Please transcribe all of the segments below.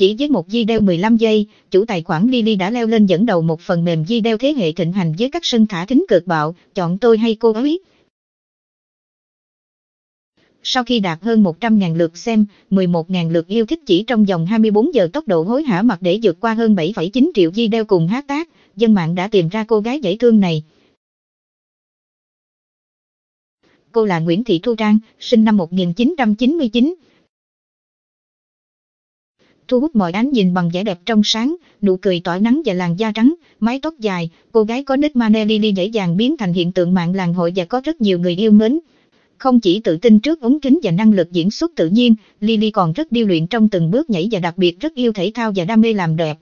Chỉ với một video 15 giây, chủ tài khoản Lily đã leo lên dẫn đầu một phần mềm video thế hệ thịnh hành với các sân thả thính cực bạo, chọn tôi hay cô ấy. Sau khi đạt hơn 100.000 lượt xem, 11.000 lượt yêu thích chỉ trong vòng 24 giờ, tốc độ hối hả mặt để vượt qua hơn 7,9 triệu video cùng hashtag, dân mạng đã tìm ra cô gái dễ thương này. Cô là Nguyễn Thị Thu Trang, sinh năm 1999. Thu hút mọi ánh nhìn bằng vẻ đẹp trong sáng, nụ cười tỏa nắng và làn da trắng, mái tóc dài, cô gái có nickname Lily dễ dàng biến thành hiện tượng mạng làng hội và có rất nhiều người yêu mến. Không chỉ tự tin trước ống kính và năng lực diễn xuất tự nhiên, Lily còn rất điêu luyện trong từng bước nhảy và đặc biệt rất yêu thể thao và đam mê làm đẹp.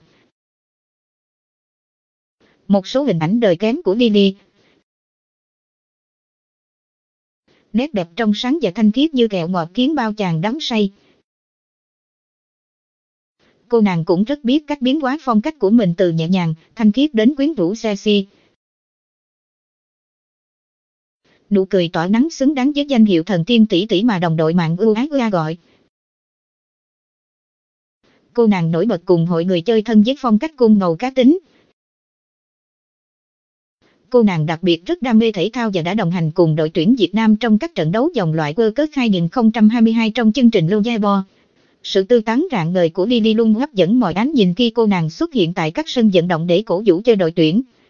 Một số hình ảnh đời kém của Lily. Nét đẹp trong sáng và thanh khiết như kẹo ngọt khiến bao chàng đắm say. Cô nàng cũng rất biết cách biến hóa phong cách của mình từ nhẹ nhàng, thanh khiết đến quyến rũ sexy. Nụ cười tỏa nắng xứng đáng với danh hiệu thần tiên tỷ tỷ mà đồng đội mạng ưu ái gọi. Cô nàng nổi bật cùng hội người chơi thân với phong cách cung ngầu cá tính. Cô nàng đặc biệt rất đam mê thể thao và đã đồng hành cùng đội tuyển Việt Nam trong các trận đấu vòng loại World Cup 2022 trong chương trình Logibo. Sự tươi tắn rạng ngời của Lily luôn hấp dẫn mọi ánh nhìn khi cô nàng xuất hiện tại các sân vận động để cổ vũ cho đội tuyển.